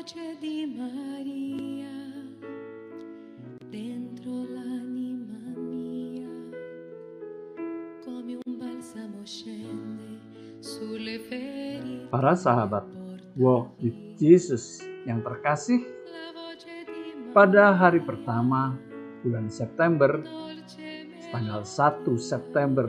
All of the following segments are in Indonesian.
voce di Maria dentro l'anima mia, come un balsamo scende sulle ferite. Para sahabat Walk with Jesus yang terkasih, pada hari pertama bulan September, tanggal 1 September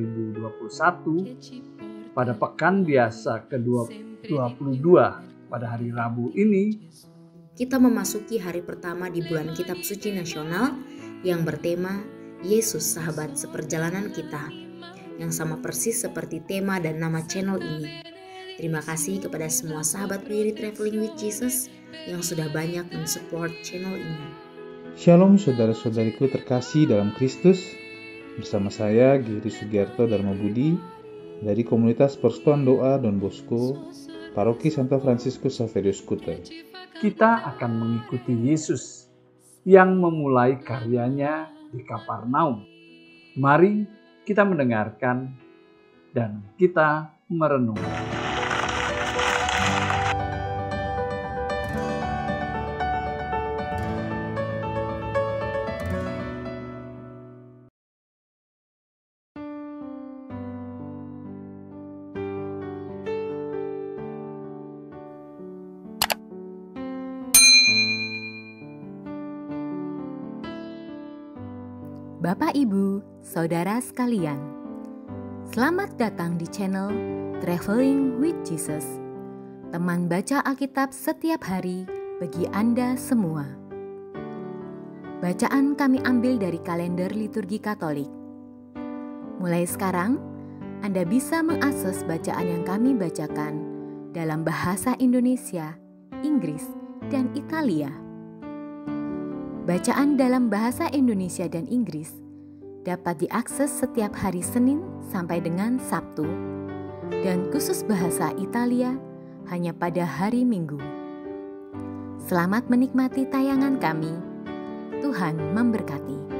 2021, pada pekan biasa ke-22 pada hari Rabu ini, kita memasuki hari pertama di bulan Kitab Suci Nasional yang bertema Yesus Sahabat Seperjalanan Kita, yang sama persis seperti tema dan nama channel ini. Terima kasih kepada semua sahabat Weary Traveling with Jesus yang sudah banyak mensupport channel ini. Shalom saudara-saudariku terkasih dalam Kristus. Bersama saya Giri Sugiarto Dharma Budi dari komunitas Persekutuan Doa Don Bosco, Paroki Santo Fransiskus Saverius Kuta. Kita akan mengikuti Yesus yang memulai karyanya di Kapernaum. Mari kita mendengarkan dan kita merenung. Bapak, Ibu, Saudara sekalian, selamat datang di channel Traveling with Jesus, teman baca Alkitab setiap hari bagi Anda semua. Bacaan kami ambil dari kalender liturgi Katolik. Mulai sekarang, Anda bisa mengakses bacaan yang kami bacakan dalam bahasa Indonesia, Inggris, dan Italia. Bacaan dalam bahasa Indonesia dan Inggris dapat diakses setiap hari Senin sampai dengan Sabtu, dan khusus bahasa Italia hanya pada hari Minggu. Selamat menikmati tayangan kami. Tuhan memberkati.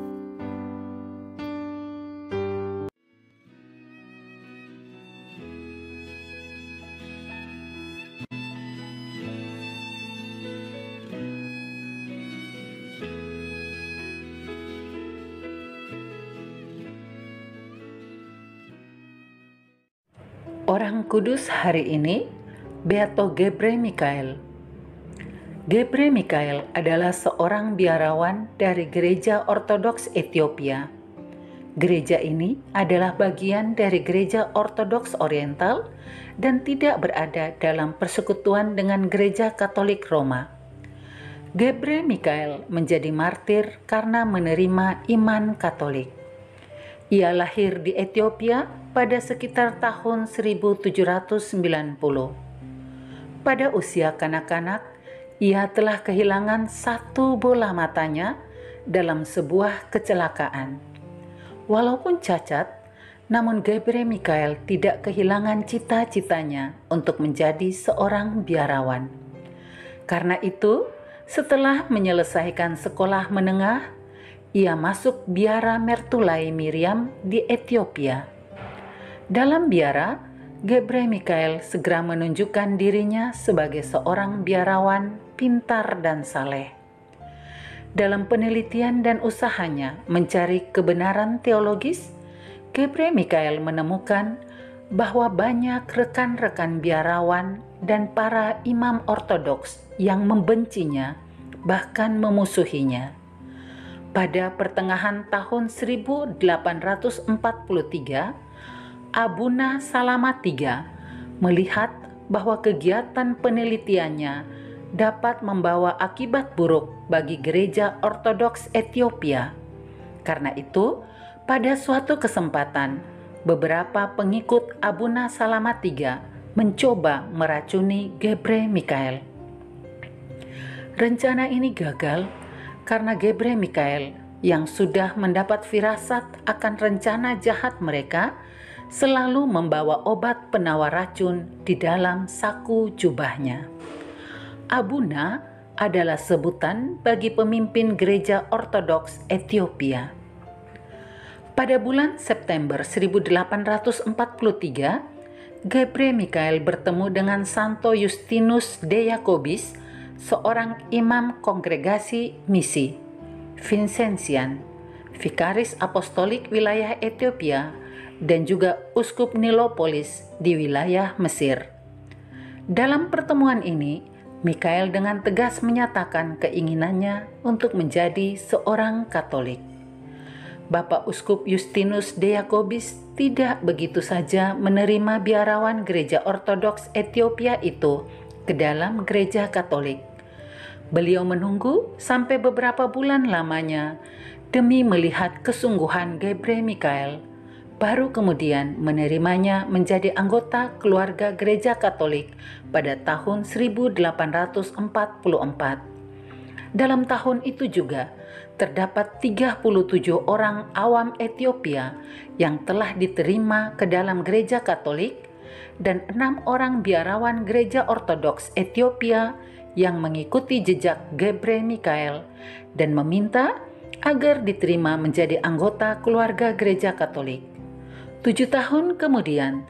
Orang kudus hari ini, Beato Gebre Mikael. Gebre Mikael adalah seorang biarawan dari Gereja Ortodoks Ethiopia. Gereja ini adalah bagian dari Gereja Ortodoks Oriental dan tidak berada dalam persekutuan dengan Gereja Katolik Roma. Gebre Mikael menjadi martir karena menerima iman Katolik. Ia lahir di Ethiopia pada sekitar tahun 1790. Pada usia kanak-kanak, ia telah kehilangan satu bola matanya dalam sebuah kecelakaan. Walaupun cacat, namun Gebre Mikael tidak kehilangan cita-citanya untuk menjadi seorang biarawan. Karena itu, setelah menyelesaikan sekolah menengah, ia masuk biara Mertulai Miriam di Ethiopia. Dalam biara, Gebre Mikael segera menunjukkan dirinya sebagai seorang biarawan pintar dan saleh. Dalam penelitian dan usahanya mencari kebenaran teologis, Gebre Mikael menemukan bahwa banyak rekan-rekan biarawan dan para imam ortodoks yang membencinya, bahkan memusuhinya. Pada pertengahan tahun 1843, Abuna Salama III melihat bahwa kegiatan penelitiannya dapat membawa akibat buruk bagi Gereja Ortodoks Ethiopia. Karena itu, pada suatu kesempatan, beberapa pengikut Abuna Salama III mencoba meracuni Gebre Mikael. Rencana ini gagal karena Gebre Mikael yang sudah mendapat firasat akan rencana jahat mereka selalu membawa obat penawar racun di dalam saku jubahnya. Abuna adalah sebutan bagi pemimpin Gereja Ortodoks Ethiopia. Pada bulan September 1843, Gebre Mikael bertemu dengan Santo Justinus de Jacobis seorang imam kongregasi misi, Vincentian, vikaris apostolik wilayah Ethiopia, dan juga uskup Nilopolis di wilayah Mesir. Dalam pertemuan ini, Mikael dengan tegas menyatakan keinginannya untuk menjadi seorang Katolik. Bapak Uskup Justinus de Jacobis tidak begitu saja menerima biarawan gereja Ortodoks Ethiopia itu ke dalam gereja Katolik. Beliau menunggu sampai beberapa bulan lamanya demi melihat kesungguhan Gebre Mikael, baru kemudian menerimanya menjadi anggota keluarga gereja Katolik pada tahun 1844. Dalam tahun itu juga, terdapat 37 orang awam Ethiopia yang telah diterima ke dalam gereja Katolik dan 6 orang biarawan gereja Ortodoks Ethiopia yang mengikuti jejak Gebre Mikael dan meminta agar diterima menjadi anggota keluarga gereja Katolik. 7 tahun kemudian,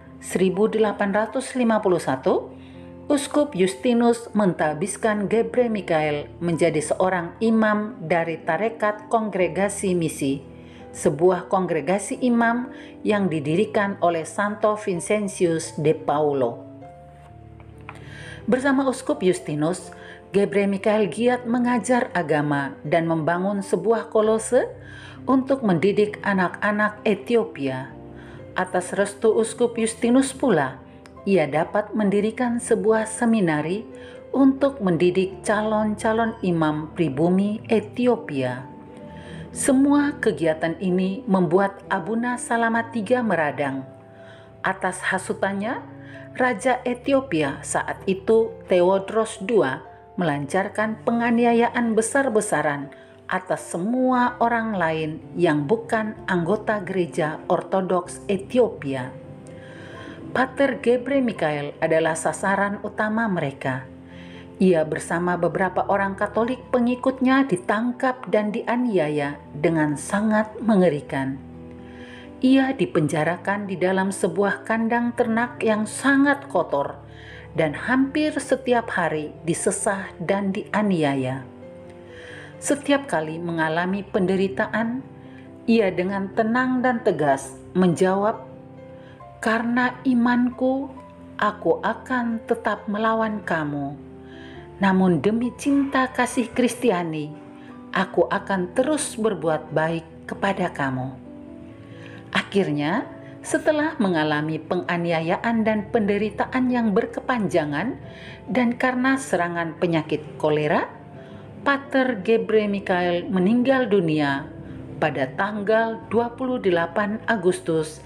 1851, Uskup Justinus mentabiskan Gebre Mikael menjadi seorang imam dari Tarekat Kongregasi Misi, sebuah kongregasi imam yang didirikan oleh Santo Vincentius de Paulo. Bersama Uskup Justinus, Gebre Mikael giat mengajar agama dan membangun sebuah kolose untuk mendidik anak-anak Ethiopia. Atas restu Uskup Justinus pula, ia dapat mendirikan sebuah seminari untuk mendidik calon-calon imam pribumi Ethiopia. Semua kegiatan ini membuat Abuna Salamat III meradang. Atas hasutannya, Raja Ethiopia saat itu Theodros II melancarkan penganiayaan besar-besaran atas semua orang lain yang bukan anggota gereja Ortodoks Ethiopia. Pater Gebre Mikael adalah sasaran utama mereka. Ia bersama beberapa orang Katolik pengikutnya ditangkap dan dianiaya dengan sangat mengerikan. Ia dipenjarakan di dalam sebuah kandang ternak yang sangat kotor dan hampir setiap hari disesah dan dianiaya. Setiap kali mengalami penderitaan, ia dengan tenang dan tegas menjawab, "Karena imanku, aku akan tetap melawan kamu. Namun demi cinta kasih Kristiani, aku akan terus berbuat baik kepada kamu." Akhirnya, setelah mengalami penganiayaan dan penderitaan yang berkepanjangan dan karena serangan penyakit kolera, Pater Gebre Mikael meninggal dunia pada tanggal 28 Agustus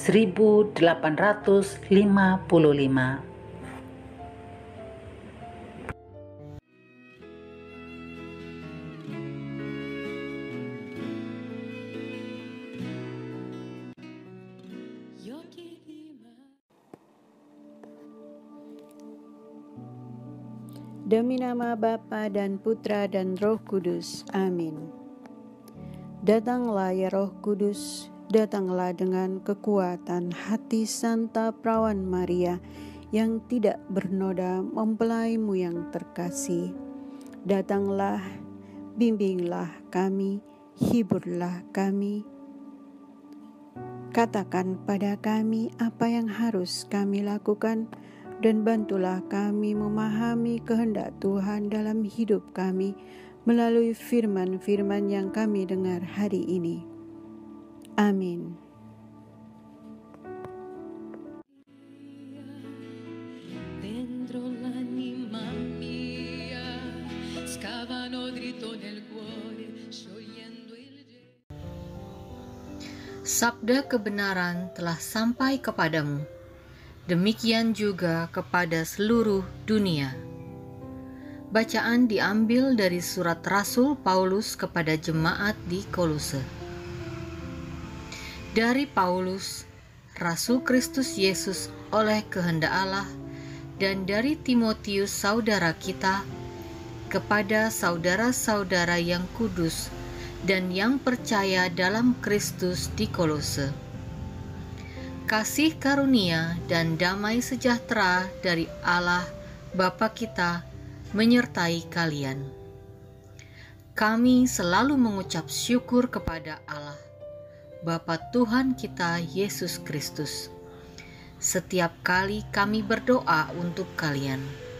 1855. Demi nama Bapa dan Putra dan Roh Kudus. Amin. Datanglah ya Roh Kudus, datanglah dengan kekuatan hati Santa Perawan Maria yang tidak bernoda mempelaimu yang terkasih. Datanglah, bimbinglah kami, hiburlah kami. Katakan pada kami apa yang harus kami lakukan, dan bantulah kami memahami kehendak Tuhan dalam hidup kami melalui firman-firman yang kami dengar hari ini. Amin. Sabda kebenaran telah sampai kepadamu, demikian juga kepada seluruh dunia. Bacaan diambil dari surat Rasul Paulus kepada jemaat di Kolose. Dari Paulus, Rasul Kristus Yesus oleh kehendak Allah, dan dari Timotius saudara kita, kepada saudara-saudara yang kudus dan yang percaya dalam Kristus di Kolose. Kasih karunia dan damai sejahtera dari Allah Bapa kita menyertai kalian. Kami selalu mengucap syukur kepada Allah, Bapa Tuhan kita Yesus Kristus, setiap kali kami berdoa untuk kalian.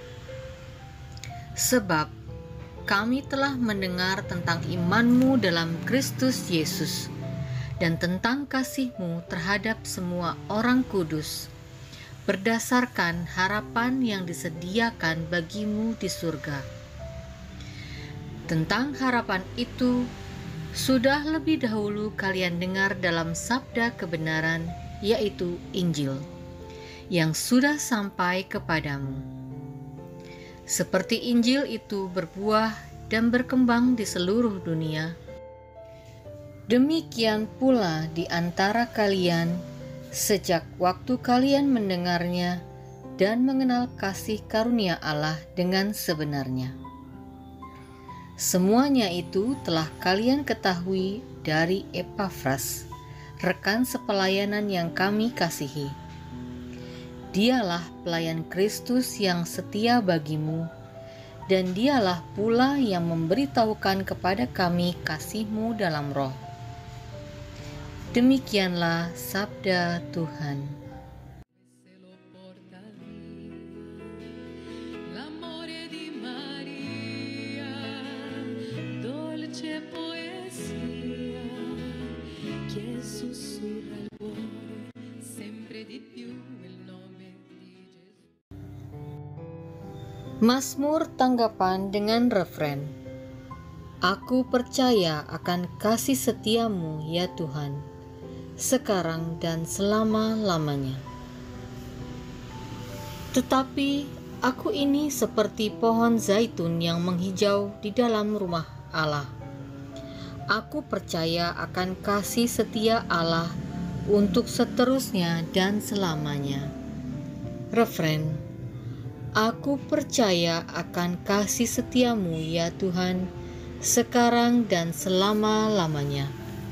Sebab kami telah mendengar tentang imanmu dalam Kristus Yesus dan tentang kasihmu terhadap semua orang kudus, berdasarkan harapan yang disediakan bagimu di surga. Tentang harapan itu, sudah lebih dahulu kalian dengar dalam sabda kebenaran, yaitu Injil, yang sudah sampai kepadamu. Seperti Injil itu berbuah dan berkembang di seluruh dunia, demikian pula di antara kalian sejak waktu kalian mendengarnya dan mengenal kasih karunia Allah dengan sebenarnya. Semuanya itu telah kalian ketahui dari Epafras, rekan sepelayanan yang kami kasihi. Dialah pelayan Kristus yang setia bagimu, dan dialah pula yang memberitahukan kepada kami kasih-Mu dalam roh. Demikianlah sabda Tuhan. L'amore di Maria, dolce poesia, che sussurra il cuore sempre di più il nome di Gesù. Mazmur tanggapan dengan refren, Aku percaya akan kasih setiamu ya Tuhan, sekarang dan selama-lamanya. Tetapi aku ini seperti pohon zaitun yang menghijau di dalam rumah Allah. Aku percaya akan kasih setia Allah untuk seterusnya dan selamanya. Refren, Aku percaya akan kasih setiamu ya Tuhan, sekarang dan selama-lamanya.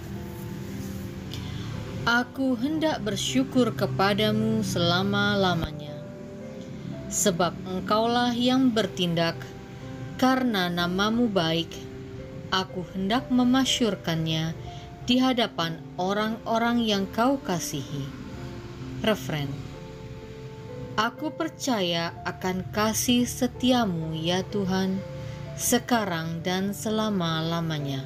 Aku hendak bersyukur kepadamu selama-lamanya, sebab Engkaulah yang bertindak, karena namamu baik, aku hendak memasyurkannya di hadapan orang-orang yang kau kasihi. Refren, Aku percaya akan kasih setiamu ya Tuhan, sekarang dan selama-lamanya.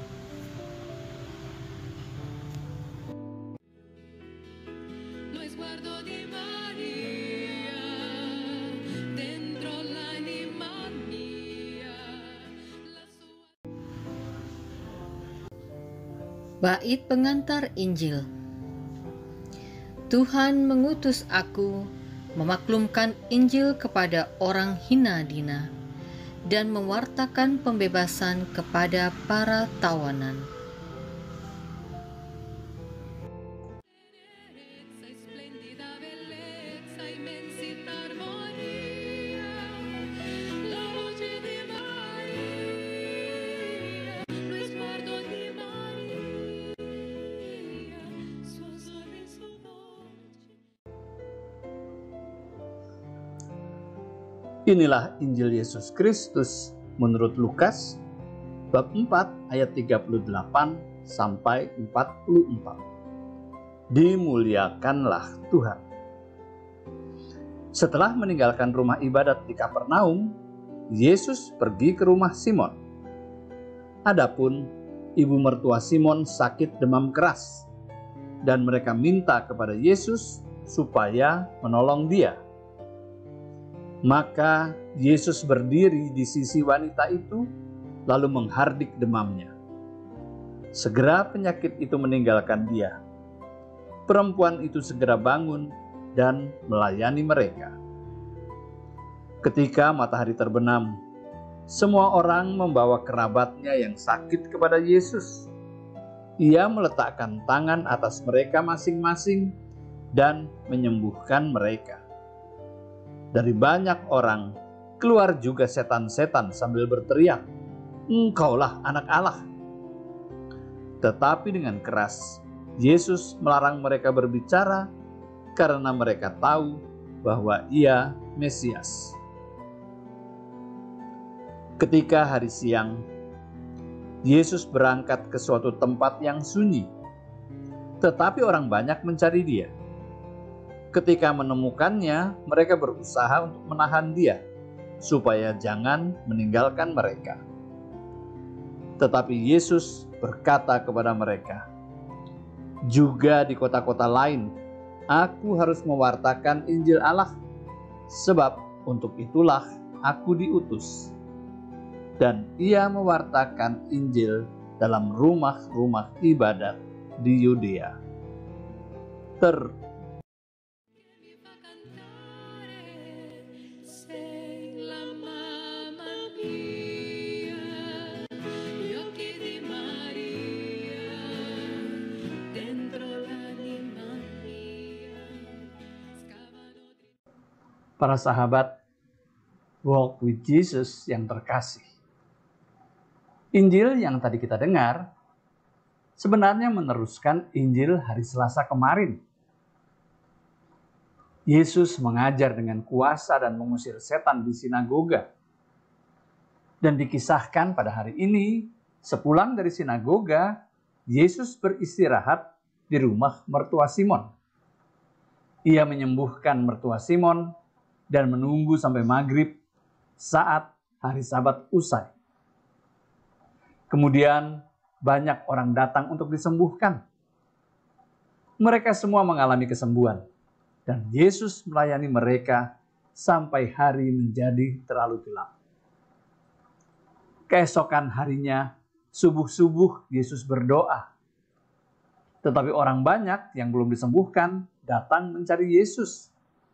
Lo sguardo di Maria dentro l'anima mia, la sua. Bait pengantar Injil. Tuhan mengutus aku memaklumkan Injil kepada orang hina dina dan mewartakan pembebasan kepada para tawanan. Splendida bellezza, immensità, armonia, la voce di Maria, lo sguardo di Maria, suo sorriso dolce. Inilah Injil Yesus Kristus menurut Lukas bab 4 ayat 38 sampai 44. Dimuliakanlah Tuhan. Setelah meninggalkan rumah ibadat di Kapernaum, Yesus pergi ke rumah Simon. Adapun ibu mertua Simon sakit demam keras, dan mereka minta kepada Yesus supaya menolong dia. Maka Yesus berdiri di sisi wanita itu, lalu menghardik demamnya. Segera penyakit itu meninggalkan dia. Perempuan itu segera bangun dan melayani mereka. Ketika matahari terbenam, semua orang membawa kerabatnya yang sakit kepada Yesus. Ia meletakkan tangan atas mereka masing-masing dan menyembuhkan mereka. Dari banyak orang, keluar juga setan-setan sambil berteriak, "Engkaulah anak Allah." Tetapi dengan keras, Yesus melarang mereka berbicara karena mereka tahu bahwa Ia Mesias. Ketika hari siang, Yesus berangkat ke suatu tempat yang sunyi, tetapi orang banyak mencari dia. Ketika menemukannya, mereka berusaha untuk menahan dia, supaya jangan meninggalkan mereka. Tetapi Yesus berkata kepada mereka, "Juga di kota-kota lain, aku harus mewartakan Injil Allah, sebab untuk itulah aku diutus." Dan ia mewartakan Injil dalam rumah-rumah ibadat di Yudea. Para sahabat Walk with Jesus yang terkasih, Injil yang tadi kita dengar sebenarnya meneruskan Injil hari Selasa kemarin. Yesus mengajar dengan kuasa dan mengusir setan di sinagoga. Dan dikisahkan pada hari ini, sepulang dari sinagoga, Yesus beristirahat di rumah mertua Simon. Ia menyembuhkan mertua Simon dan menunggu sampai maghrib saat hari Sabat usai. Kemudian banyak orang datang untuk disembuhkan. Mereka semua mengalami kesembuhan dan Yesus melayani mereka sampai hari menjadi terlalu gelap. Keesokan harinya, subuh-subuh Yesus berdoa. Tetapi orang banyak yang belum disembuhkan datang mencari Yesus.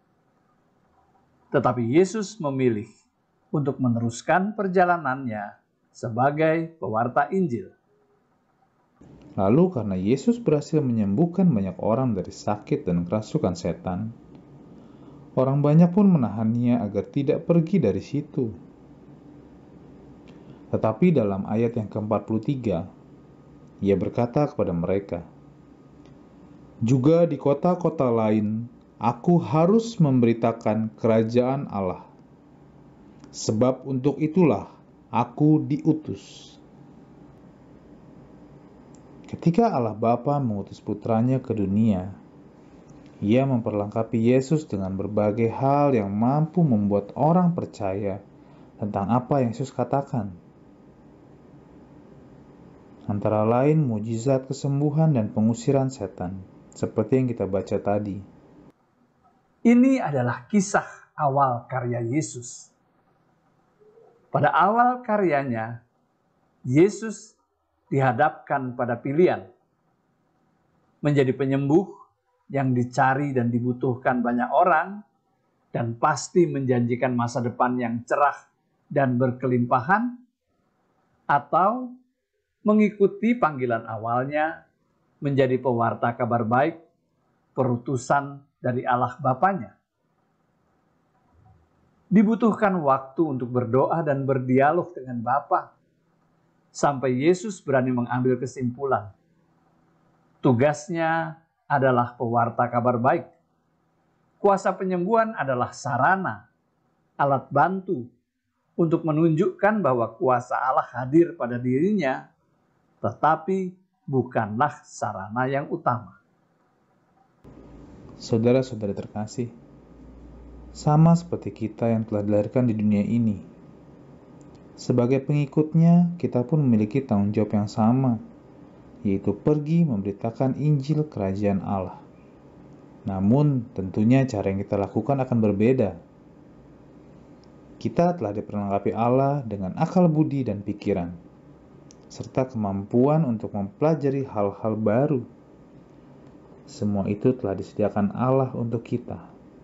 Tetapi Yesus memilih untuk meneruskan perjalanannya sebagai pewarta Injil. Lalu karena Yesus berhasil menyembuhkan banyak orang dari sakit dan kerasukan setan, orang banyak pun menahannya agar tidak pergi dari situ. Tetapi dalam ayat yang ke-43, ia berkata kepada mereka, "Juga di kota-kota lain, aku harus memberitakan kerajaan Allah. Sebab untuk itulah aku diutus." Ketika Allah Bapa mengutus putranya ke dunia, ia memperlengkapi Yesus dengan berbagai hal yang mampu membuat orang percaya tentang apa yang Yesus katakan. Antara lain mujizat kesembuhan dan pengusiran setan, seperti yang kita baca tadi. Ini adalah kisah awal karya Yesus. Pada awal karyanya, Yesus dihadapkan pada pilihan menjadi penyembuh yang dicari dan dibutuhkan banyak orang dan pasti menjanjikan masa depan yang cerah dan berkelimpahan, atau mengikuti panggilan awalnya menjadi pewarta kabar baik, perutusan dari Allah Bapanya. Dibutuhkan waktu untuk berdoa dan berdialog dengan Bapa, sampai Yesus berani mengambil kesimpulan. Tugasnya adalah pewarta kabar baik. Kuasa penyembuhan adalah sarana, alat bantu untuk menunjukkan bahwa kuasa Allah hadir pada dirinya, tetapi bukanlah sarana yang utama. Saudara-saudari terkasih, sama seperti kita yang telah dilahirkan di dunia ini, sebagai pengikutnya kita pun memiliki tanggung jawab yang sama, yaitu pergi memberitakan Injil Kerajaan Allah. Namun tentunya cara yang kita lakukan akan berbeda. Kita telah diperlengkapi Allah dengan akal budi dan pikiran, serta kemampuan untuk mempelajari hal-hal baru. Semua itu telah disediakan Allah untuk kita.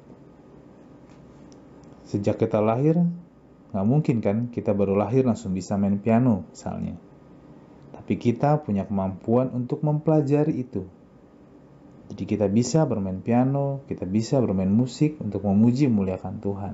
Sejak kita lahir, gak mungkin kan kita baru lahir langsung bisa main piano misalnya. Tapi kita punya kemampuan untuk mempelajari itu. Jadi kita bisa bermain piano, kita bisa bermain musik untuk memuji memuliakan Tuhan.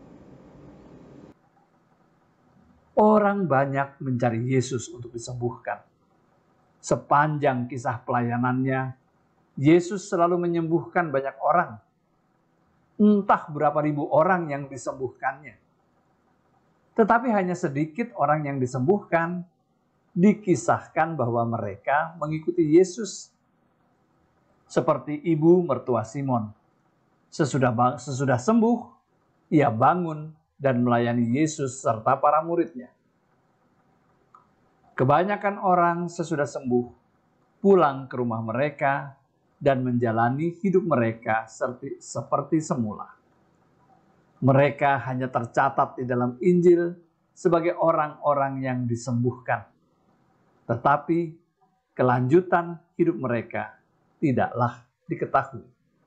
Orang banyak mencari Yesus untuk disembuhkan. Sepanjang kisah pelayanannya, Yesus selalu menyembuhkan banyak orang. Entah berapa ribu orang yang disembuhkannya. Tetapi hanya sedikit orang yang disembuhkan. Dikisahkan bahwa mereka mengikuti Yesus. Seperti ibu mertua Simon. Sesudah sembuh, ia bangun dan melayani Yesus serta para muridnya. Kebanyakan orang sesudah sembuh pulang ke rumah mereka dan menjalani hidup mereka seperti semula. Mereka hanya tercatat di dalam Injil sebagai orang-orang yang disembuhkan. Tetapi kelanjutan hidup mereka tidaklah diketahui.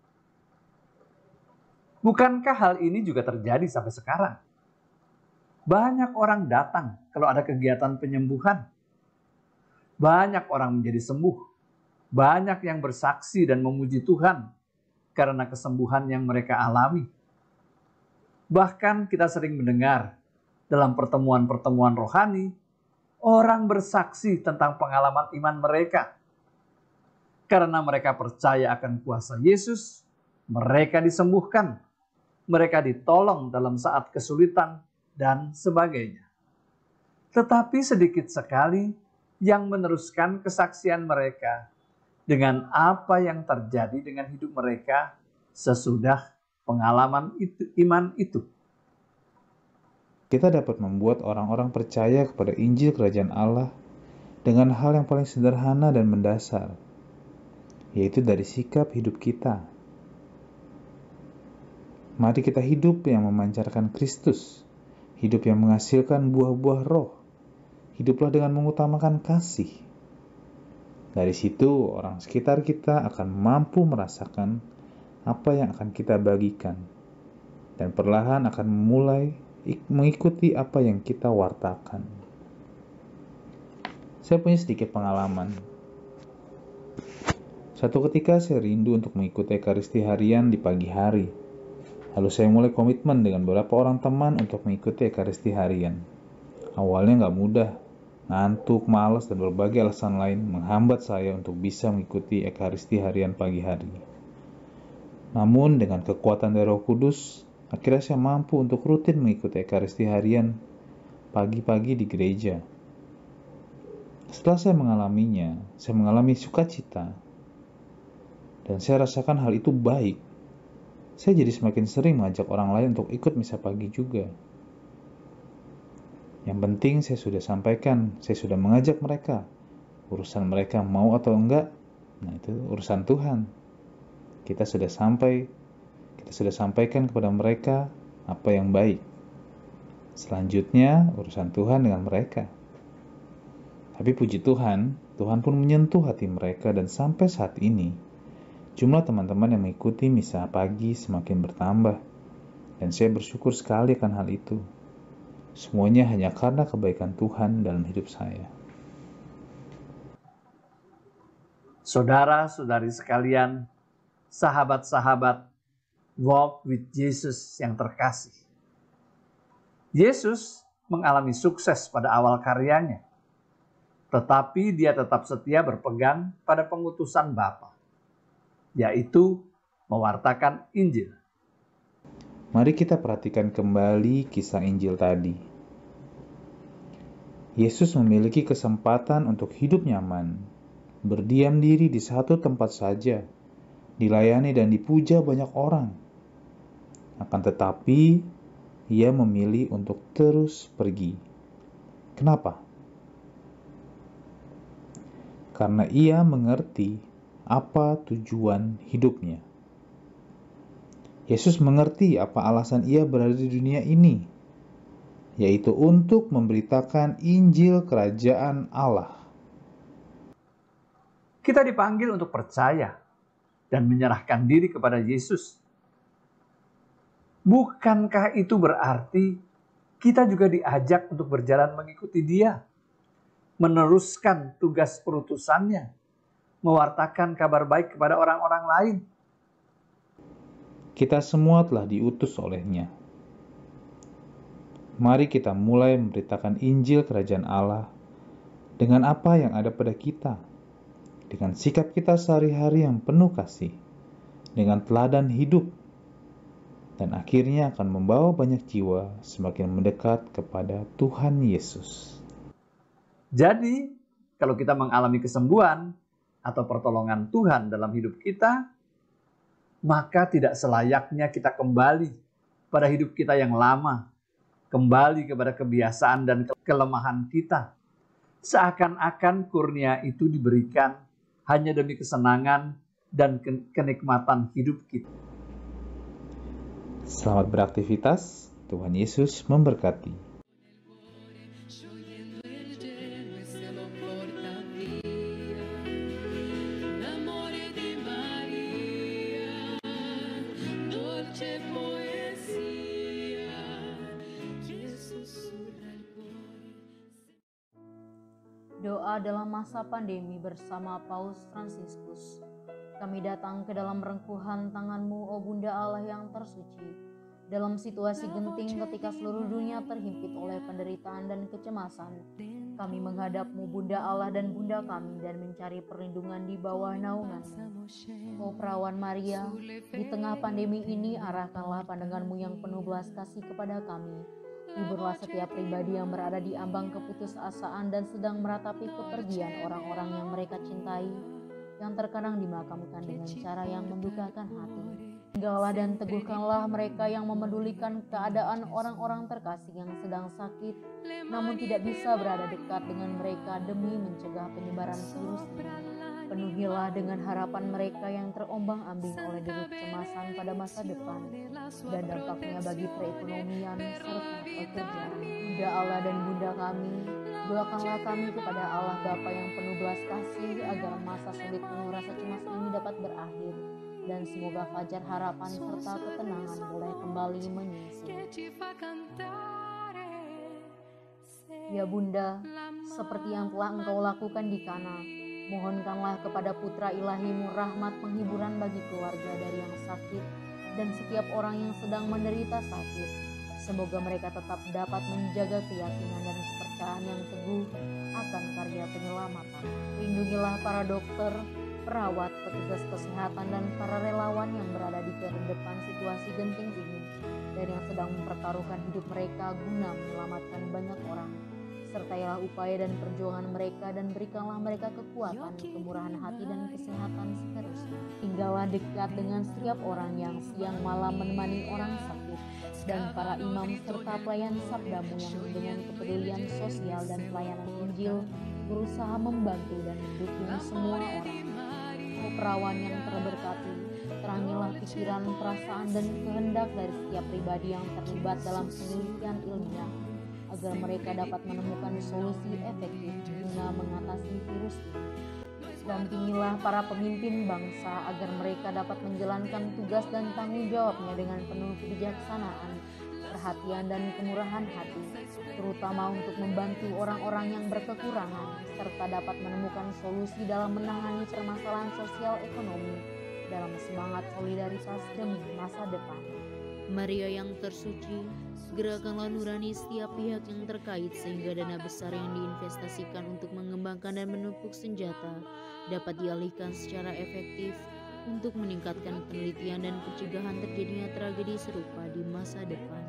Bukankah hal ini juga terjadi sampai sekarang? Banyak orang datang kalau ada kegiatan penyembuhan. Banyak orang menjadi sembuh. Banyak yang bersaksi dan memuji Tuhan karena kesembuhan yang mereka alami. Bahkan kita sering mendengar dalam pertemuan-pertemuan rohani, orang bersaksi tentang pengalaman iman mereka. Karena mereka percaya akan kuasa Yesus, mereka disembuhkan, mereka ditolong dalam saat kesulitan, dan sebagainya. Tetapi sedikit sekali yang meneruskan kesaksian mereka dengan apa yang terjadi dengan hidup mereka sesudah pengalaman iman itu. Kita dapat membuat orang-orang percaya kepada Injil Kerajaan Allah dengan hal yang paling sederhana dan mendasar, yaitu dari sikap hidup kita. Mari kita hidup yang memancarkan Kristus, hidup yang menghasilkan buah-buah roh, hiduplah dengan mengutamakan kasih. Dari situ orang sekitar kita akan mampu merasakan apa yang akan kita bagikan, dan perlahan akan mulai mengikuti apa yang kita wartakan. Saya punya sedikit pengalaman. Suatu ketika saya rindu untuk mengikuti Ekaristi harian di pagi hari. Lalu saya mulai komitmen dengan beberapa orang teman untuk mengikuti Ekaristi harian. Awalnya nggak mudah, ngantuk, malas, dan berbagai alasan lain menghambat saya untuk bisa mengikuti Ekaristi harian pagi hari. Namun dengan kekuatan dari Roh Kudus, akhirnya saya mampu untuk rutin mengikuti Ekaristi harian pagi-pagi di gereja. Setelah saya mengalaminya, saya mengalami sukacita. Dan saya rasakan hal itu baik. Saya jadi semakin sering mengajak orang lain untuk ikut misa pagi juga. Yang penting saya sudah sampaikan, saya sudah mengajak mereka. Urusan mereka mau atau enggak, nah itu urusan Tuhan. Kita sudah sampaikan kepada mereka apa yang baik. Selanjutnya urusan Tuhan dengan mereka. Tapi puji Tuhan, Tuhan pun menyentuh hati mereka dan sampai saat ini, jumlah teman-teman yang mengikuti misa pagi semakin bertambah. Dan saya bersyukur sekali akan hal itu. Semuanya hanya karena kebaikan Tuhan dalam hidup saya. Saudara-saudari sekalian, sahabat-sahabat Walk with Jesus yang terkasih. Yesus mengalami sukses pada awal karyanya, tetapi dia tetap setia berpegang pada pengutusan Bapa, yaitu mewartakan Injil. Mari kita perhatikan kembali kisah Injil tadi. Yesus memiliki kesempatan untuk hidup nyaman, berdiam diri di satu tempat saja, dilayani dan dipuja banyak orang. Akan tetapi, ia memilih untuk terus pergi. Kenapa? Karena ia mengerti apa tujuan hidupnya. Yesus mengerti apa alasan ia berada di dunia ini, yaitu untuk memberitakan Injil Kerajaan Allah. Kita dipanggil untuk percaya dan menyerahkan diri kepada Yesus. Bukankah itu berarti kita juga diajak untuk berjalan mengikuti Dia, meneruskan tugas perutusannya, mewartakan kabar baik kepada orang-orang lain? Kita semua telah diutus oleh-Nya. Mari kita mulai memberitakan Injil Kerajaan Allah dengan apa yang ada pada kita, dengan sikap kita sehari-hari yang penuh kasih, dengan teladan hidup. dan akhirnya akan membawa banyak jiwa semakin mendekat kepada Tuhan Yesus. Jadi, kalau kita mengalami kesembuhan atau pertolongan Tuhan dalam hidup kita, maka tidak selayaknya kita kembali pada hidup kita yang lama, kembali kepada kebiasaan dan kelemahan kita. Seakan-akan kurnia itu diberikan hanya demi kesenangan dan kenikmatan hidup kita. Selamat beraktivitas, Tuhan Yesus memberkati. Doa dalam masa pandemi bersama Paus Fransiskus. Kami datang ke dalam rengkuhan tangan-Mu, O Bunda Allah yang tersuci. Dalam situasi genting ketika seluruh dunia terhimpit oleh penderitaan dan kecemasan, kami menghadap-Mu, Bunda Allah dan Bunda kami, dan mencari perlindungan di bawah naungan-Mu. O Perawan Maria, di tengah pandemi ini arahkanlah pandangan-Mu yang penuh belas kasih kepada kami. Hiburlah setiap pribadi yang berada di ambang keputusasaan dan sedang meratapi kepergian orang-orang yang mereka cintai, yang terkadang dimakamkan dengan cara yang mendukakan hati. Tinggallah dan teguhkanlah mereka yang memedulikan keadaan orang-orang terkasih yang sedang sakit, namun tidak bisa berada dekat dengan mereka demi mencegah penyebaran virus ini. Penuhilah dengan harapan mereka yang terombang-ambing oleh deru kecemasan pada masa depan dan dampaknya bagi perekonomian serta pekerjaan. Bunda Allah dan Bunda kami, doakanlah kami kepada Allah Bapa yang penuh belas kasih agar masa sulit penuh rasa cemas ini dapat berakhir dan semoga fajar harapan serta ketenangan boleh kembali menyisi. Ya Bunda, seperti yang telah Engkau lakukan di Kana, mohonkanlah kepada Putra Ilahi-Mu rahmat penghiburan bagi keluarga dari yang sakit dan setiap orang yang sedang menderita sakit. Semoga mereka tetap dapat menjaga keyakinan dan kepercayaan yang teguh akan karya penyelamatan. Lindungilah para dokter, perawat, petugas kesehatan, dan para relawan yang berada di terdepan situasi genting ini dan yang sedang mempertaruhkan hidup mereka guna menyelamatkan banyak orang. Sertailah upaya dan perjuangan mereka dan berikanlah mereka kekuatan, kemurahan hati, dan kesehatan seterusnya. Tinggallah dekat dengan setiap orang yang siang malam menemani orang sakit dan para imam serta pelayan sabda-Mu yang dengan kepedulian sosial dan pelayanan Injil berusaha membantu dan mendukung semua orang. O Perawan yang terberkati, terangilah pikiran, perasaan, dan kehendak dari setiap pribadi yang terlibat dalam penelitian ilmiah agar mereka dapat menemukan solusi efektif guna mengatasi virus ini. Dampingilah para pemimpin bangsa agar mereka dapat menjalankan tugas dan tanggung jawabnya dengan penuh kebijaksanaan, perhatian, dan kemurahan hati, terutama untuk membantu orang-orang yang berkekurangan, serta dapat menemukan solusi dalam menangani permasalahan sosial ekonomi dalam semangat solidaritas demi masa depan. Maria yang tersuci, gerakanlah nurani setiap pihak yang terkait sehingga dana besar yang diinvestasikan untuk mengembangkan dan menumpuk senjata dapat dialihkan secara efektif untuk meningkatkan penelitian dan pencegahan terjadinya tragedi serupa di masa depan.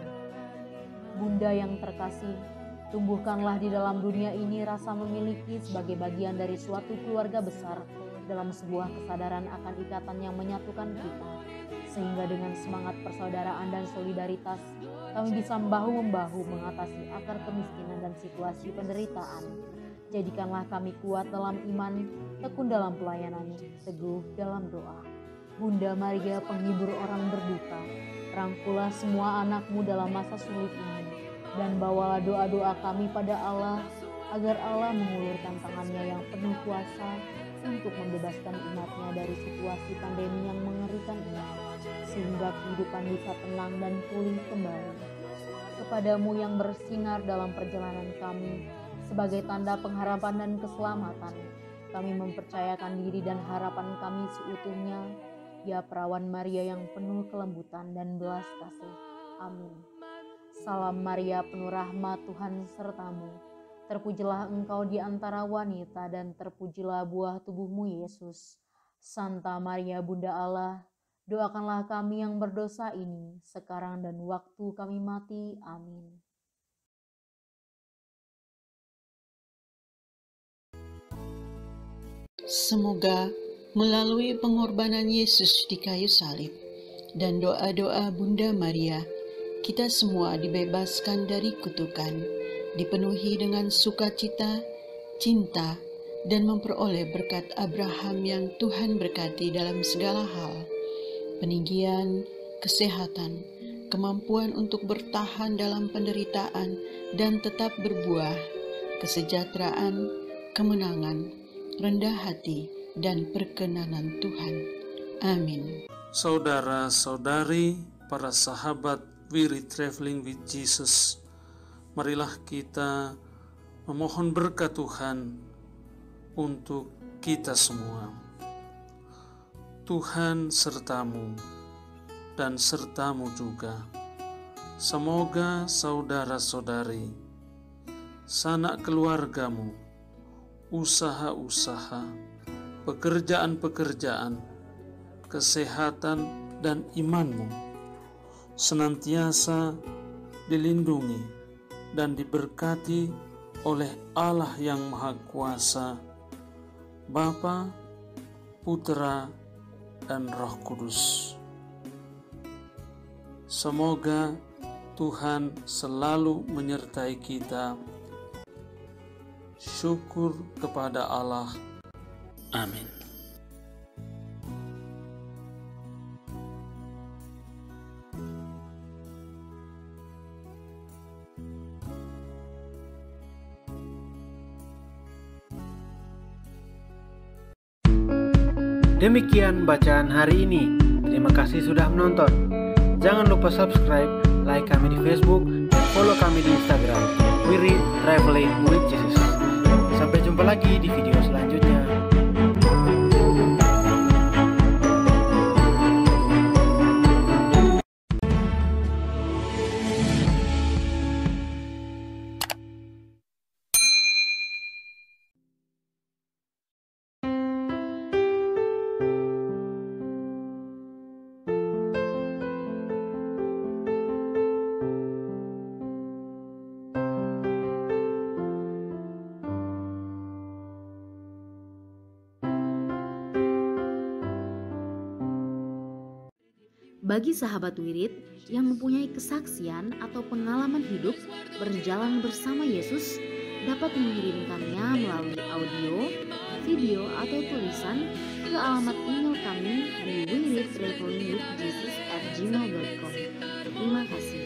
Bunda yang terkasih, tumbuhkanlah di dalam dunia ini rasa memiliki sebagai bagian dari suatu keluarga besar dalam sebuah kesadaran akan ikatan yang menyatukan kita, sehingga dengan semangat persaudaraan dan solidaritas kami bisa bahu-membahu mengatasi akar kemiskinan dan situasi penderitaan. Jadikanlah kami kuat dalam iman, tekun dalam pelayanan, teguh dalam doa. Bunda Maria, penghibur orang berduka, rangkulah semua anak-Mu dalam masa sulit ini, dan bawalah doa-doa kami pada Allah, agar Allah mengulurkan tangannya yang penuh kuasa untuk membebaskan umat-Nya dari situasi pandemi yang mengerikan ini, sehingga kehidupan bisa tenang dan pulih kembali. Kepadamu yang bersinar dalam perjalanan kami, sebagai tanda pengharapan dan keselamatan, kami mempercayakan diri dan harapan kami seutuhnya, ya Perawan Maria yang penuh kelembutan dan belas kasih. Amin. Salam Maria, penuh rahmat, Tuhan sertamu. Terpujilah engkau di antara wanita dan terpujilah buah tubuhmu Yesus. Santa Maria Bunda Allah, Doakanlah kami yang berdosa ini, sekarang dan waktu kami mati. Amin. Semoga melalui pengorbanan Yesus di kayu salib dan doa-doa Bunda Maria, kita semua dibebaskan dari kutukan, dipenuhi dengan sukacita, cinta, dan memperoleh berkat Abraham yang Tuhan berkati dalam segala hal, peninggian, kesehatan, kemampuan untuk bertahan dalam penderitaan dan tetap berbuah, kesejahteraan, kemenangan, rendah hati, dan perkenanan Tuhan. Amin. Saudara-saudari, para sahabat Wirid Traveling with Jesus, marilah kita memohon berkat Tuhan untuk kita semua. Tuhan sertamu dan sertamu juga. Semoga saudara-saudari, sanak keluargamu, usaha-usaha, pekerjaan-pekerjaan, kesehatan, dan imanmu senantiasa dilindungi dan diberkati oleh Allah yang Maha Kuasa, Bapa, Putra, dan Roh Kudus. Semoga Tuhan selalu menyertai kita. Syukur kepada Allah. Amin. Demikian bacaan hari ini. Terima kasih sudah menonton. Jangan lupa subscribe, like kami di Facebook, dan follow kami di Instagram. Wirid Traveling with Jesus. Sampai jumpa lagi di video selanjutnya. Bagi sahabat Wirid yang mempunyai kesaksian atau pengalaman hidup berjalan bersama Yesus, dapat mengirimkannya melalui audio, video, atau tulisan ke alamat email kami di wiridtravelingwithjesus@gmail.com. Terima kasih.